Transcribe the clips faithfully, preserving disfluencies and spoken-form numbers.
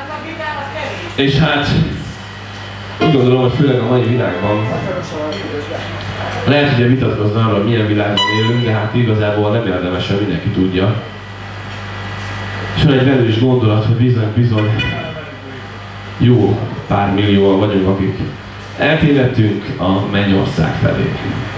És hát úgy gondolom, hogy főleg a mai világban lehet ugye vitatkozni arról, hogy milyen világban élünk, de hát igazából nem érdemes, hogy mindenki tudja. És van egy velős gondolat, hogy bizony, bizony jó pár millióan vagyunk, akik eltévedtünk a mennyország felé.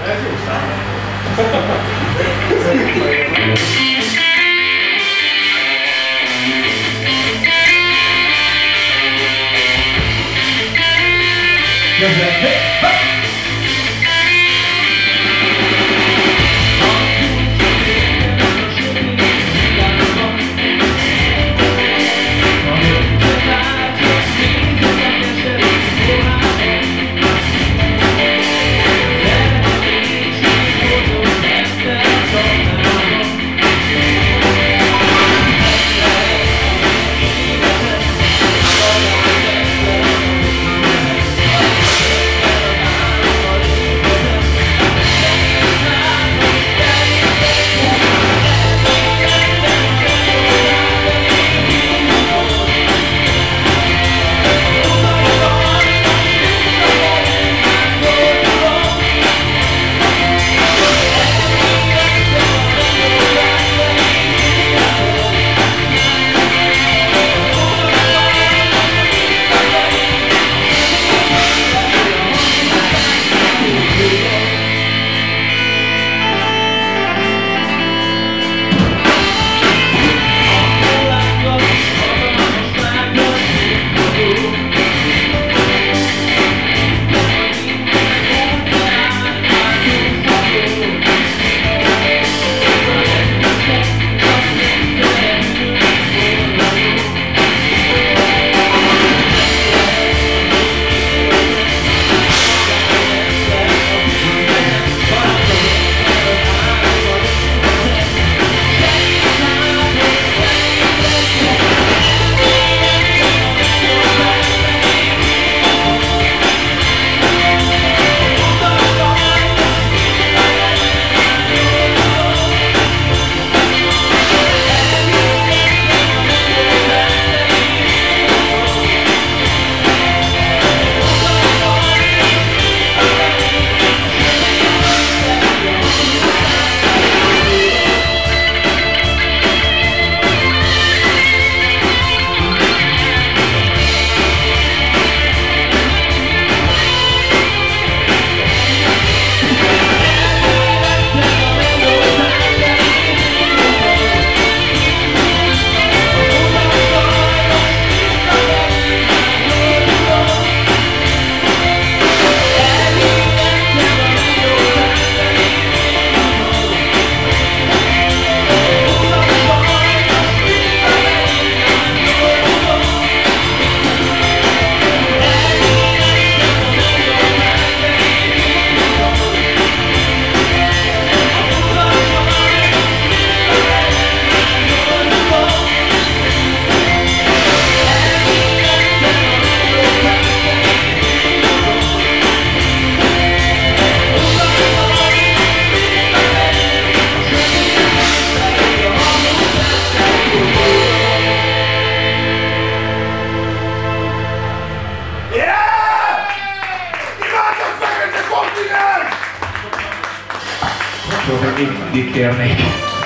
Mindig kérnék.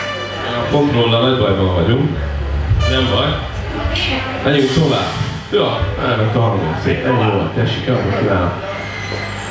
A kontrollal nagy bajban vagyunk. Nem baj. Menjünk tovább. Ja, elment a hangom szép. Ennyi volt, tessék, akkor kívánok.